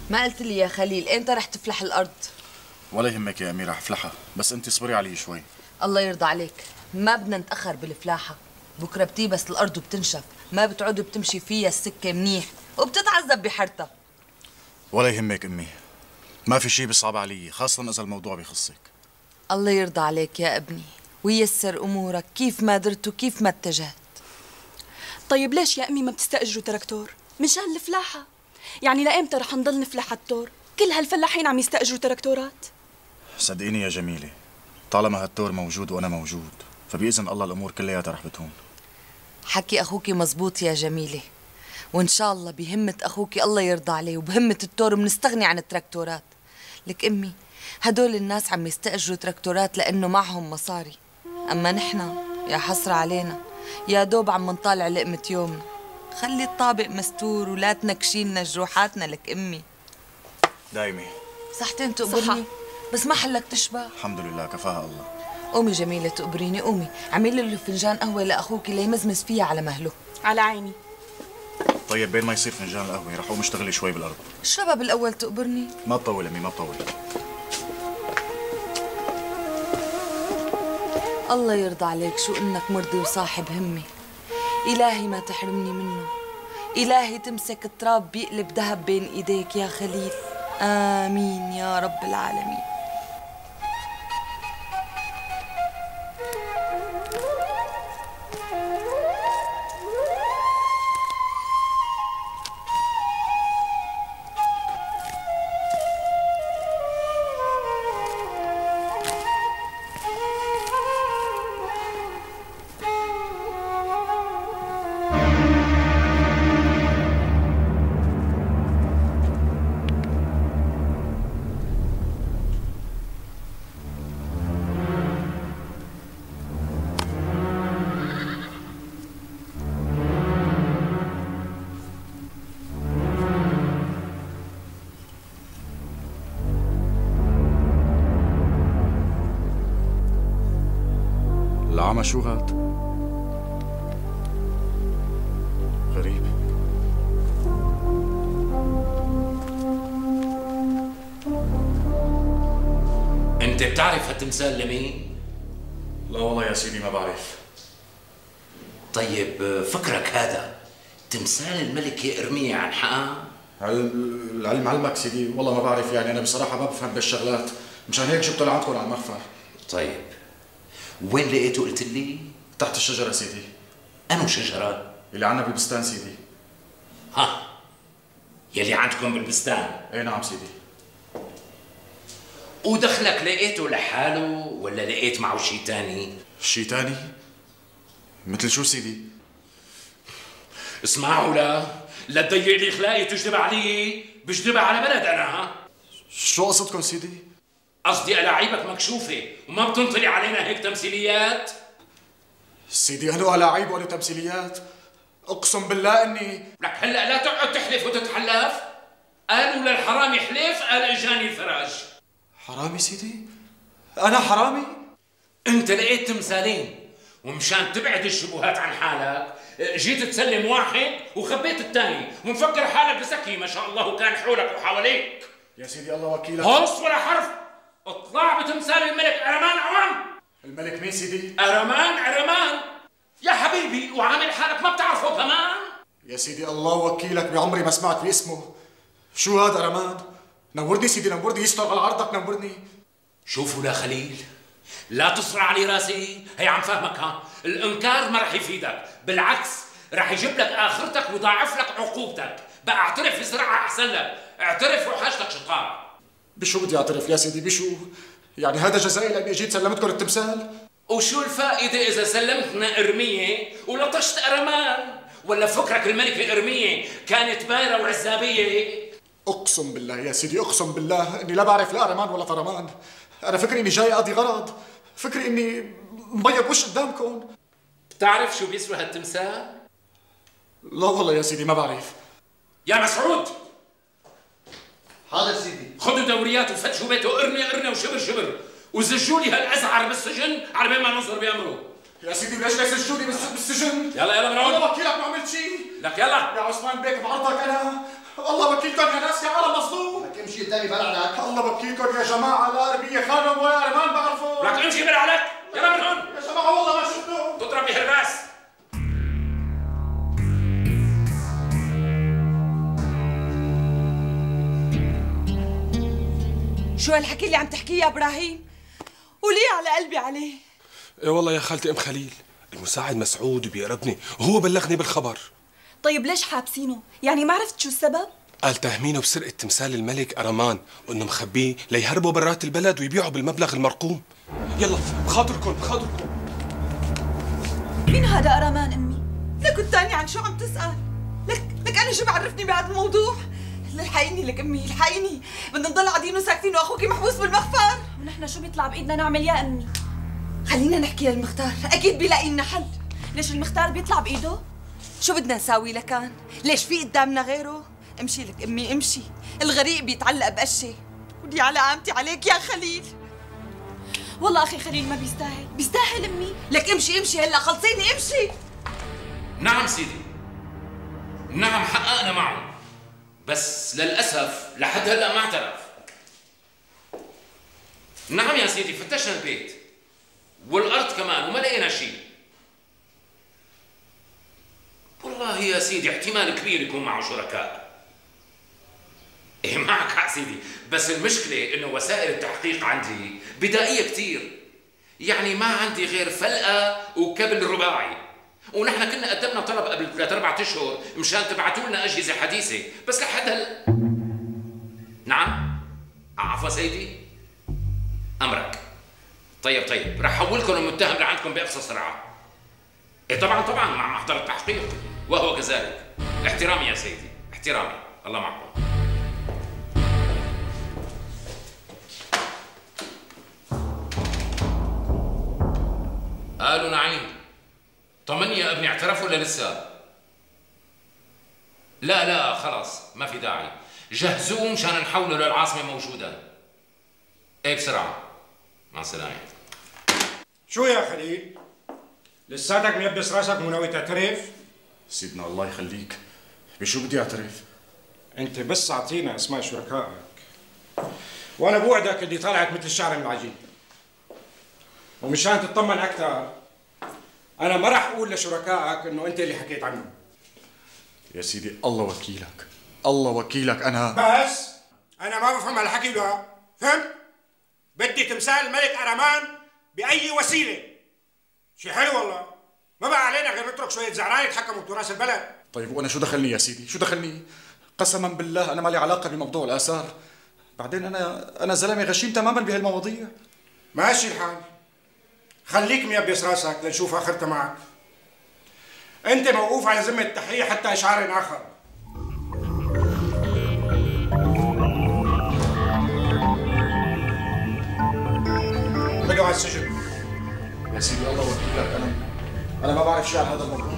ما قلت لي يا خليل امتى رح تفلح الارض؟ ولا يهمك يا أميرة، حفلحها، بس أنت اصبري علي شوي. الله يرضى عليك، ما بدنا نتأخر بالفلاحة. بكره بتيبس الارض وبتنشف، ما بتعود بتمشي فيها السكة منيح وبتتعذب بحرتها. ولا يهمك أمي، ما في شيء بيصعب علي، خاصة إذا الموضوع بيخصك. الله يرضى عليك يا ابني وييسر امورك كيف ما درت وكيف ما اتجهت. طيب ليش يا امي ما بتستأجروا تراكتور؟ مشان الفلاحة. يعني لأمتى رح نضل نفلح التور؟ كل هالفلاحين عم يستأجروا تراكتورات. صدقيني يا جميلة، طالما هالتور موجود وأنا موجود فبإذن الله الأمور كلياتها رح بتهون. حكي اخوك مزبوط يا جميلة، وان شاء الله بهمة اخوك الله يرضى عليه وبهمة التور بنستغني عن التراكتورات. لك امي هدول الناس عم يستأجروا تراكتورات لانه معهم مصاري، اما نحن يا حسرة علينا يا دوب عم نطالع لقمة يومنا. خلي الطابق مستور ولا تنكشيلنا جروحاتنا. لك امي دايمة صحتين تقبرني بس ما حلك تشبع. الحمد لله كفاها الله. قومي جميلة تقبريني، قومي اعملي له فنجان قهوة لاخوك اللي يمزمز فيها على مهله. على عيني. طيب بين ما يصير فنجان القهوة رح أقوم اشتغل شوي بالأرض. اشربها بالاول تقبرني. ما تطول أمي ما تطول. الله يرضى عليك، شو انك مرضي وصاحب همة. إلهي ما تحرمني منه، إلهي تمسك التراب بيقلب ذهب بين إيديك يا خليل. آمين يا رب العالمين. العمى شو هاد؟ غريب. انت بتعرف هالتمثال لمين؟ لا والله يا سيدي ما بعرف. طيب فكرك هذا تمثال الملكة إرميا عن حقها؟ العلم علمك سيدي، والله ما بعرف، يعني أنا بصراحة ما بفهم بالشغلات، مشان هيك جبته لعندكم على المخفر. طيب وين لقيته قلت لي؟ تحت الشجرة سيدي. أنو شجرة؟ اللي عنا بالبستان سيدي. ها يلي عندكم بالبستان؟ ايه نعم سيدي. ودخلك لقيته لحاله ولا لقيت معه شي تاني؟ شي تاني؟ مثل شو سيدي؟ اسمعوا لا تضيق لي خلاقي تجذب علي، بجذبها على بلد أنا. شو قصدكم سيدي؟ قصدي ألاعيبك مكشوفة وما بتنطلي علينا هيك تمثيليات. سيدي أنا ألاعيب ولا تمثيليات؟ أقسم بالله إني لك هلا لا تقعد تحلف وتتحلف. قالوا للحرامي حلف قال اجاني الفراش. حرامي سيدي؟ أنا حرامي؟ أنت لقيت تمثالين ومشان تبعد الشبهات عن حالك جيت تسلم واحد وخبيت الثاني ومفكر حالك ذكي ما شاء الله وكان حولك وحواليك. يا سيدي الله وكيلك. هص ولا حرف، اطلع بتمثال الملك أرمان عوام. الملك مين سيدي؟ أرمان يا حبيبي، وعامل حالك ما بتعرفه كمان. يا سيدي الله وكيلك بعمري ما سمعت باسمه. شو هذا أرمان؟ نورني سيدي نورني، يستر على عرضك نورني. شوفوا لا خليل، لا تصرع علي راسي، هي عم فهمك ها، الانكار ما رح يفيدك، بالعكس رح يجيب لك اخرتك ويضاعف لك عقوبتك، بقى اعترف يزرعها احسن لك، اعترف وحاجتك شطاره. بشو بدي اعترف يا سيدي بشو؟ يعني هذا جزائي لاني جيت سلمتكم التمثال؟ وشو الفائده اذا سلمتنا ارميه ولطشت ارمان؟ ولا فكرك الملكه ارميه كانت بايره وعزابيه؟ اقسم بالله يا سيدي اقسم بالله اني لا بعرف لا ارمان ولا طرمان. انا فكري اني جاي اقضي غرض، فكري اني مبيض وش قدامكم. بتعرف شو بيسوى هالتمثال؟ لا والله يا سيدي ما بعرف. يا مسعود حاضر سيدي. خذوا دوريات وفتشوا بيته قرنه وشبر وزجوا لي هالازعر بالسجن على بين ما ننظر بامره. يا سيدي ليش لا يسجلوني بالسجن؟ يلا من هون. الله وكيلك ما عملت شيء. لك يلا يا عثمان بيك بعرضك انا، الله وكيلكم يا ناس يا عالم مظلوم. تاني بلعنك. الله بكيكم يا جماعه، لا ارميه خانم ولا ارمان بعرفه. لك امشي بلعنك، يلا من هون يا جماعه والله ما شفته. تضرب بهالراس. شو هالحكي اللي عم تحكيه يا ابراهيم؟ وليه على قلبي عليه؟ ايه والله يا خالتي ام خليل، المساعد مسعود بيقربني وهو بلغني بالخبر. طيب ليش حابسينه؟ يعني ما عرفت شو السبب؟ قال تهمينه بسرقة تمثال الملك أرمان وإنه مخبيه ليهربوا برات البلد ويبيعوا بالمبلغ المرقوم. يلا بخاطركم بخاطركم. مين هذا أرمان أمي؟ لك الثاني عن شو عم تسأل؟ لك أنا شو بعرفني بهذا الموضوع؟ الحقيني لك أمي الحقيني، بدنا نضل قاعدين وساكتين وأخوكي محبوس بالمخفر. ونحن شو بيطلع بإيدنا نعمل يا أمي؟ خلينا نحكي للمختار، أكيد بيلاقي لنا حل. ليش المختار بيطلع بإيده؟ شو بدنا نساوي لكان؟ ليش في قدامنا غيره؟ امشي لك امي امشي، الغريق بيتعلق بقشه، ودي على قامتي عليك يا خليل. والله اخي خليل ما بيستاهل، بيستاهل امي. لك امشي امشي هلا خلصيني امشي. نعم سيدي، نعم حققنا معه، بس للأسف لحد هلا ما اعترف. نعم يا سيدي فتشنا البيت والأرض كمان وما لقينا شيء. والله يا سيدي احتمال كبير يكون معه شركاء. ايه معك حق سيدي، بس المشكلة انه وسائل التحقيق عندي بدائية كتير، يعني ما عندي غير فلقة وكبل رباعي، ونحن كنا قدمنا طلب قبل 3-4 اشهر مشان تبعتوا لنا اجهزة حديثة، بس لحد هلا. نعم؟ عفوا سيدي؟ امرك. طيب رح حولكم المتهم لعندكم باقصى سرعة. ايه طبعا مع محضر التحقيق، وهو كذلك. احترامي يا سيدي، احترامي، الله معكم. قالوا نعيم. طمني يا ابني اعترفوا ولا لسه؟ لا خلاص ما في داعي، جهزوه مشان نحوله للعاصمة موجودا. ايه بسرعة، مع السلامة. شو يا خليل؟ لساتك ميبس راسك مو ناوي تعترف؟ سيدنا الله يخليك، بشو بدي اعترف؟ انت بس اعطينا اسماء شركائك وانا بوعدك اني طلعت مثل الشعر من العجين. ومشان تطمن اكثر انا ما راح اقول لشركائك انه انت اللي حكيت عنهم. يا سيدي الله وكيلك، الله وكيلك. انا بس انا ما بفهم هالحكي ده، فهمت؟ بدي تمثال الملك أرمان باي وسيله. شي حلو والله، ما بقى علينا غير نترك شويه زعران يتحكموا بتراث البلد. طيب وانا شو دخلني يا سيدي؟ شو دخلني؟ قسما بالله انا ما لي علاقه بموضوع الاثار. بعدين انا زلمه غشيم تماما بهالمواضيع. ماشي الحال، خليك ميبس راسك لنشوف اخرتها معك. انت موقوف على ذمه التحقيق حتى اشعار اخر. خذوا على السجن. يا سيدي الله وكيلك، انا ما بعرف شيء عن هذا الموضوع.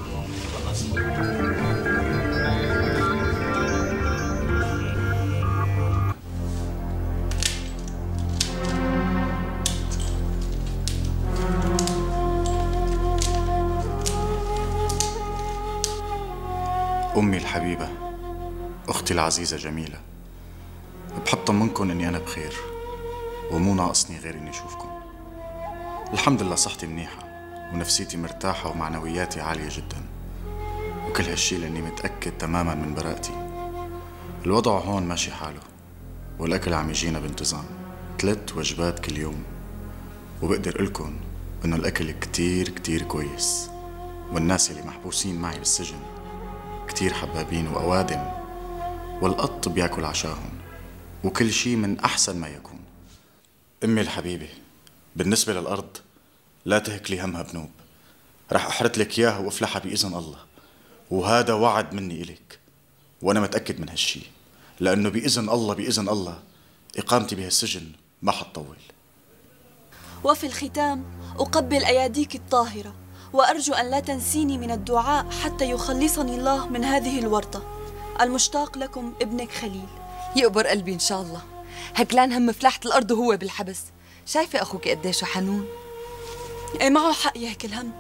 أمي الحبيبة، أختي العزيزة جميلة، بحب طمنكم إني أنا بخير ومو ناقصني غير إني أشوفكم. الحمد لله صحتي منيحة ونفسيتي مرتاحة ومعنوياتي عالية جدا، وكل هالشي لأني متأكد تماما من براءتي. الوضع هون ماشي حاله والأكل عم يجينا بانتظام، 3 وجبات كل يوم، وبقدر قلكن إنه الأكل كتير كتير كويس، والناس اللي محبوسين معي بالسجن كتير حبابين وأوادم، والقط بياكل عشاهم، وكل شي من أحسن ما يكون. أمي الحبيبة، بالنسبة للأرض لا تهكلي همها بنوب، رح أحرت لك إياها وأفلحها بإذن الله، وهذا وعد مني إلك، وأنا متأكد من هالشي، لأنه بإذن الله إقامتي بهالسجن ما حتطول. وفي الختام أقبل أياديك الطاهرة، وأرجو أن لا تنسيني من الدعاء حتى يخلصني الله من هذه الورطة. المشتاق لكم ابنك خليل. يقبر قلبي إن شاء الله. هكلان هم فلاحة الأرض وهو بالحبس. شايفة أخوك قديش حنون؟ إيه معه حق يهك الهم،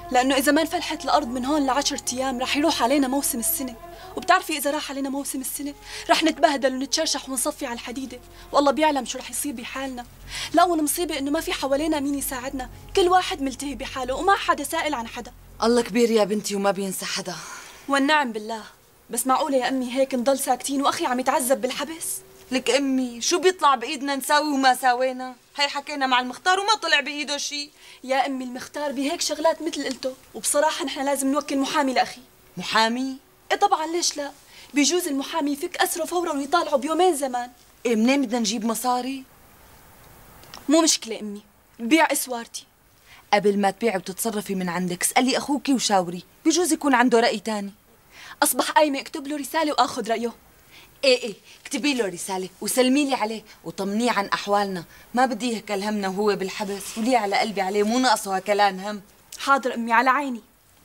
لأنه إذا ما انفلحت الأرض من هون ل10 أيام رح يروح علينا موسم السنة، وبتعرفي إذا راح علينا موسم السنة رح نتبهدل ونتشرشح ونصفي على الحديدة، والله بيعلم شو رح يصير بحالنا. لا والمصيبة إنه ما في حوالينا مين يساعدنا، كل واحد ملتهي بحاله وما حدا سائل عن حدا. الله كبير يا بنتي وما بينسى حدا. والنعم بالله. بس معقولة يا أمي هيك نضل ساكتين وأخي عم يتعذب بالحبس؟ لك أمي شو بيطلع بإيدنا نساوي وما ساوينا؟ هي حكينا مع المختار وما طلع بإيده شيء. يا أمي المختار بهيك شغلات مثل قلته، وبصراحة نحن لازم نوكل محامي لأخي. محامي؟ إيه طبعا ليش لا؟ بيجوز المحامي يفك أسره فورا ويطالعه بيومين زمان. إيه منين بدنا نجيب مصاري؟ مو مشكلة أمي، ببيع إسوارتي. قبل ما تبيعي وتتصرفي من عندك اسألي أخوكي وشاوري، بيجوز يكون عنده رأي تاني. أصبح قايمة اكتب له رسالة وآخذ رأيه. ايه اكتبي له رسالة وسلمي لي عليه وطمنيه عن أحوالنا، ما بدي يهكل همنا وهو بالحبس، ولي على قلبي عليه مو ناقصه هكلان هم. حاضر أمي على عيني.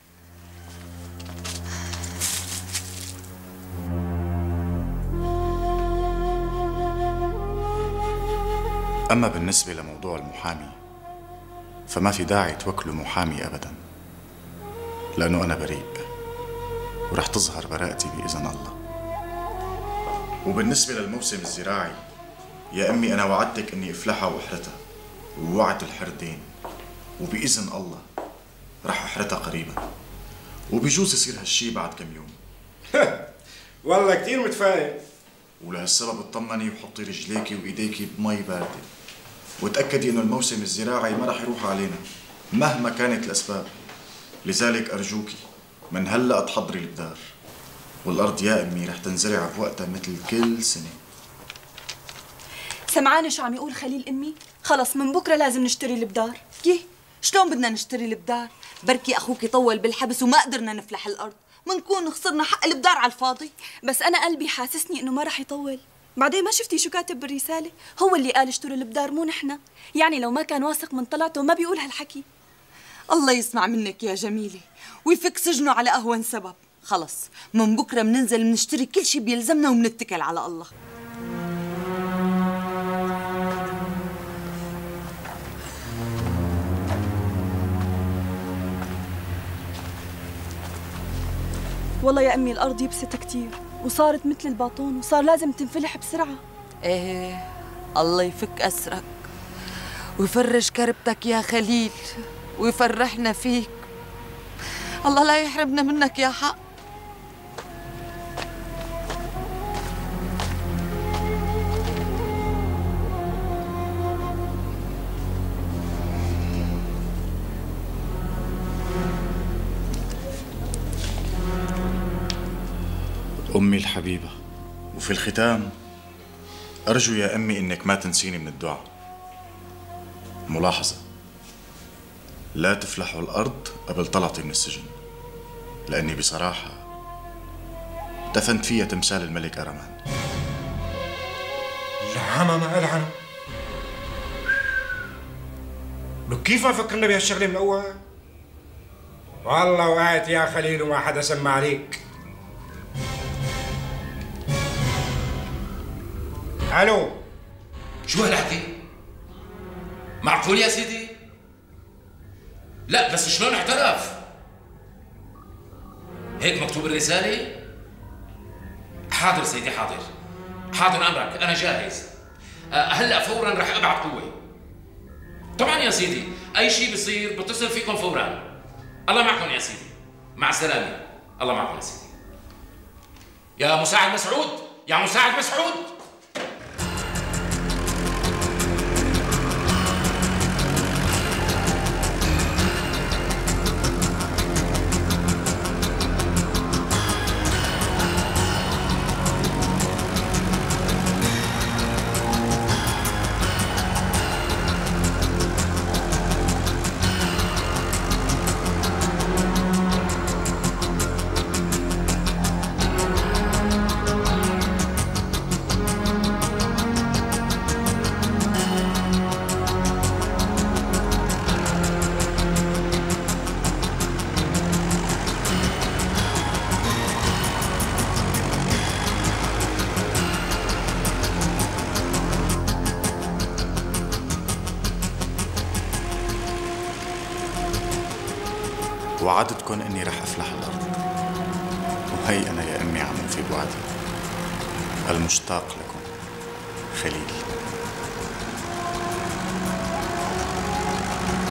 أما بالنسبة لموضوع المحامي فما في داعي توكلوا محامي أبدا، لأنه أنا بريء ورح تظهر براءتي بإذن الله. وبالنسبة للموسم الزراعي يا أمي أنا وعدتك أني أفلحها وأحرتها، ووعد الحردين، وبإذن الله رح أحرتها قريبا، وبيجوز يصير هالشي بعد كم يوم. والله كتير متفائل. ولهالسبب اطمني وحطي رجليكي وإيديكي بمي باردة، وتأكدي إنه الموسم الزراعي ما رح يروح علينا مهما كانت الأسباب. لذلك أرجوكي من هلأ تحضري البدار، والأرض يا أمي رح تنزرع بوقتها مثل كل سنة. سمعانة شو عم يقول خليل أمي؟ خلص من بكرة لازم نشتري البدار. كيه؟ شلون بدنا نشتري البدار؟ بركي أخوكي طول بالحبس وما قدرنا نفلح الأرض، منكون خسرنا حق البدار على الفاضي. بس أنا قلبي حاسسني إنه ما رح يطول. بعدين ما شفتي شو كاتب بالرسالة؟ هو اللي قال اشتروا البدار مو نحنا. يعني لو ما كان واثق من طلعته ما بيقول هالحكي. الله يسمع منك يا جميلة ويفك سجنه على أهون سبب. خلص من بكرة مننزل منشتري كل شي بيلزمنا ومنتكل على الله. والله يا أمي الأرض يبست كتير وصارت مثل الباطون وصار لازم تنفلح بسرعة. ايه الله يفك أسرك ويفرج كربتك يا خليل ويفرحنا فيك. الله لا يحرمنا منك يا حق. أمي الحبيبة، وفي الختام أرجو يا أمي إنك ما تنسيني من الدعاء. ملاحظة، لا تفلحوا الأرض قبل طلعتي من السجن، لأني بصراحة دفنت فيها تمثال الملك أرمان. العمى ما ألعنه. لك كيف ما فكرنا بهالشغلة من الأول؟ والله وقعت يا خليل وما حدا سمع عليك. الو، شو هالحكي؟ معقول يا سيدي؟ لا بس شلون اعترف؟ هيك مكتوب الرسالة؟ حاضر سيدي حاضر، حاضر أمرك أنا جاهز. هلأ فورا رح أبعت قوة. طبعا يا سيدي أي شيء بصير بتصل فيكم فورا. الله معكم يا سيدي، مع السلامة. الله معكم يا سيدي. يا مساعد مسعود، يا مساعد مسعود. وعدتكن اني رح افلح الارض، وهي انا يا امي عم في بوعدي المشتاق لكم خليل.